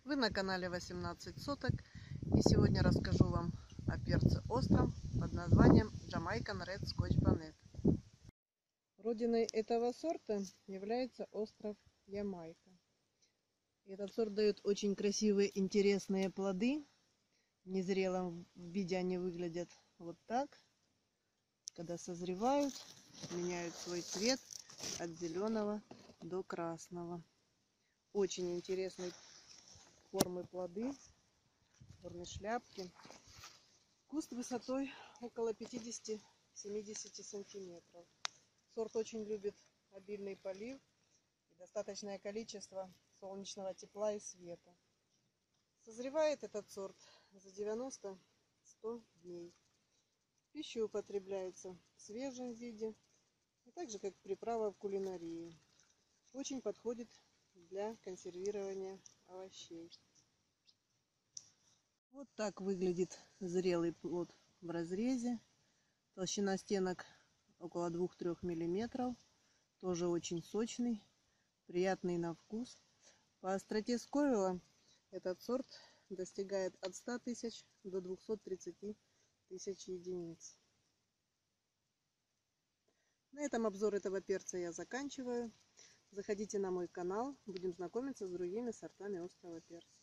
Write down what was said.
Вы на канале 18 соток, и сегодня расскажу вам о перце остром под названием Jamaican Red Scotch Bonnet. Родиной этого сорта является остров Ямайка. Этот сорт дает очень красивые, интересные плоды. В незрелом виде они выглядят вот так. Когда созревают, меняют свой цвет от зеленого до красного. Очень интересной формы плоды, формы шляпки. Куст высотой около 50-70 сантиметров. Сорт очень любит обильный полив и достаточное количество солнечного тепла и света. Созревает этот сорт за 90-100 дней. В пищу употребляется в свежем виде, а также как приправа в кулинарии. Очень подходит для консервирования овощей. Вот так выглядит зрелый плод в разрезе. Толщина стенок около 2-3 мм. Тоже очень сочный, приятный на вкус. По остроте сковела этот сорт достигает от 100 тысяч до 230 тысяч единиц. На этом обзор этого перца я заканчиваю. Заходите на мой канал, будем знакомиться с другими сортами острого перца.